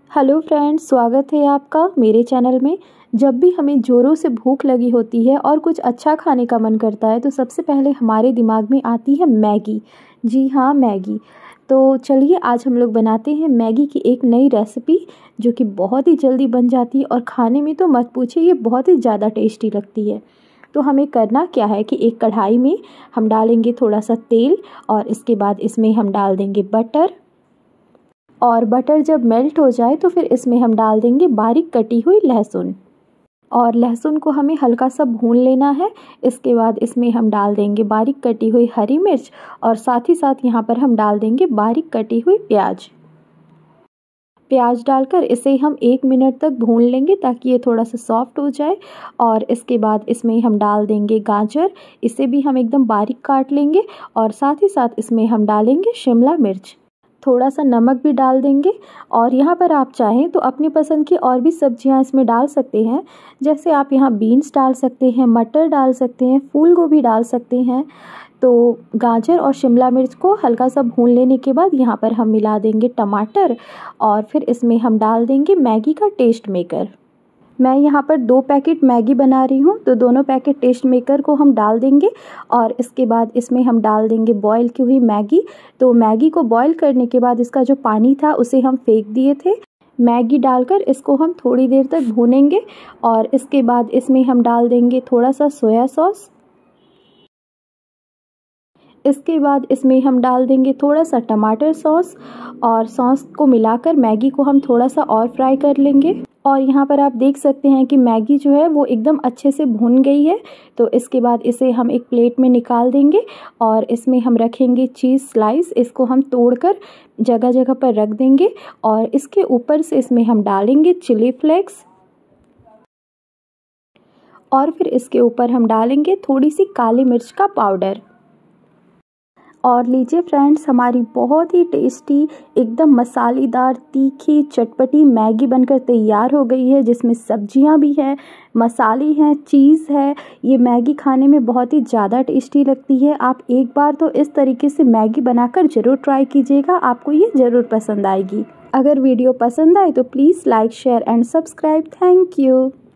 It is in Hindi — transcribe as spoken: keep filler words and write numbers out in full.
हेलो फ्रेंड्स, स्वागत है आपका मेरे चैनल में। जब भी हमें ज़ोरों से भूख लगी होती है और कुछ अच्छा खाने का मन करता है तो सबसे पहले हमारे दिमाग में आती है मैगी। जी हाँ, मैगी। तो चलिए आज हम लोग बनाते हैं मैगी की एक नई रेसिपी जो कि बहुत ही जल्दी बन जाती है और खाने में तो मत पूछिए, ये बहुत ही ज़्यादा टेस्टी लगती है। तो हमें करना क्या है कि एक कढ़ाई में हम डालेंगे थोड़ा सा तेल और इसके बाद इसमें हम डाल देंगे बटर। और बटर जब मेल्ट हो जाए तो फिर इसमें हम डाल देंगे बारीक कटी हुई लहसुन। और लहसुन को हमें हल्का सा भून लेना है। इसके बाद इसमें हम डाल देंगे बारीक कटी हुई हरी मिर्च और साथ ही साथ यहाँ पर हम डाल देंगे बारीक कटी हुई प्याज। प्याज डालकर इसे हम एक मिनट तक भून लेंगे ताकि ये थोड़ा सा सॉफ्ट हो जाए। और इसके बाद इसमें हम डाल देंगे गाजर, इसे भी हम एकदम बारीक काट लेंगे। और साथ ही साथ इसमें हम डालेंगे शिमला मिर्च, थोड़ा सा नमक भी डाल देंगे। और यहाँ पर आप चाहें तो अपनी पसंद की और भी सब्जियां इसमें डाल सकते हैं। जैसे आप यहाँ बीन्स डाल सकते हैं, मटर डाल सकते हैं, फूल गोभी डाल सकते हैं। तो गाजर और शिमला मिर्च को हल्का सा भून लेने के बाद यहाँ पर हम मिला देंगे टमाटर और फिर इसमें हम डाल देंगे मैगी का टेस्ट मेकर। मैं यहाँ पर दो पैकेट मैगी बना रही हूँ तो दोनों पैकेट टेस्ट मेकर को हम डाल देंगे। और इसके बाद इसमें हम डाल देंगे बॉईल की हुई मैगी। तो मैगी को बॉईल करने के बाद इसका जो पानी था उसे हम फेंक दिए थे। मैगी डालकर इसको हम थोड़ी देर तक भूनेंगे। और इसके बाद इसमें हम डाल देंगे थोड़ा सा सोया सॉस। इसके बाद इसमें हम डाल देंगे थोड़ा सा टमाटर सॉस और सॉस को मिलाकर मैगी को हम थोड़ा सा और फ्राई कर लेंगे। और यहाँ पर आप देख सकते हैं कि मैगी जो है वो एकदम अच्छे से भुन गई है। तो इसके बाद इसे हम एक प्लेट में निकाल देंगे और इसमें हम रखेंगे चीज़ स्लाइस। इसको हम तोड़कर जगह जगह पर रख देंगे और इसके ऊपर से इसमें हम डालेंगे चिली फ्लेक्स। और फिर इसके ऊपर हम डालेंगे थोड़ी सी काली मिर्च का पाउडर। और लीजिए फ्रेंड्स, हमारी बहुत ही टेस्टी एकदम मसालेदार तीखी चटपटी मैगी बनकर तैयार हो गई है, जिसमें सब्जियां भी हैं, मसाले हैं, चीज़ है। ये मैगी खाने में बहुत ही ज़्यादा टेस्टी लगती है। आप एक बार तो इस तरीके से मैगी बनाकर ज़रूर ट्राई कीजिएगा, आपको ये ज़रूर पसंद आएगी। अगर वीडियो पसंद आए तो please like share and subscribe. Thank you.